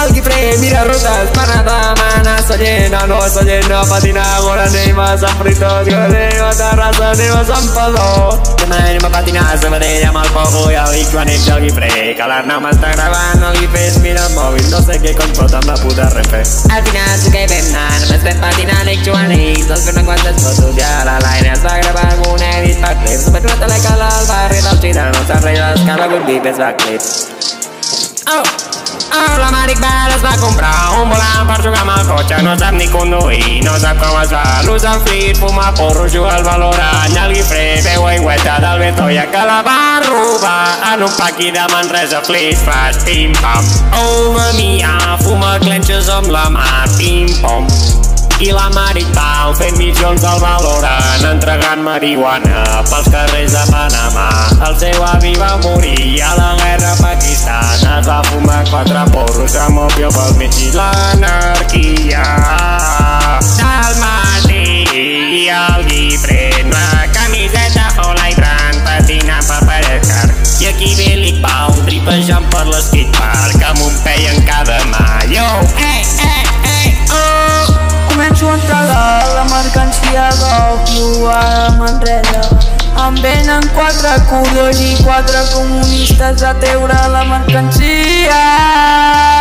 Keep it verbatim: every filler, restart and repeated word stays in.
al Guifré, mira rutas Panata, mana senyena, no senyena patinar, ara anem a Sant Fruitós, que anem a Terrassa, anem a Sant Padó. Demà anem a patinar a Sabadell amb el Pogo i el Vic, quan ets al Guifré, que l'Arnau m'està gravant, el Guifré es mira el mòbil, no sé què compota amb la puta Renfe. Al final sí que hi vam anar, només vam patinar, Nick Joanics, els fer unes quantes fotos, ja la Laine es va gravar amb un edit per clips, vaig una telecala al barri del Gitano, Sant Rei de l'Escala, un Vic es va clips. Oh! Oh, l'Amèric Bell es va comprar un volant per jugar amb el cotxe, no sap ni conduir, no sap com es fa, l'ús al flit, fuma porro, juga al Valorant, el Guifré veu aigüeta del Betoia que la va robar en un paqui de Manresa, flis, flash, pim-pam. Oh, la mia, fuma clenxes amb la mà, pim-pom. I l'Amèric Bell fent mitjons al Valorant, entregant marihuana pels carrers de Panamà. El seu avi va morir a la guerra a Pakistan, es va fumar quatre porros amb òpio pel mig i l'anarquia del matí. El Guifré en una camiseta hola i gran, patinant per Parecar, i aquí ve l'Icpau tripejant per l'skatepark amb un pei en cada mà. Yo, eh, eh, eh, oh! Començo a entregar la mercancia d'òpio a Manresa. Em venen quatre curios i quatre comunistes a treure la mercancia.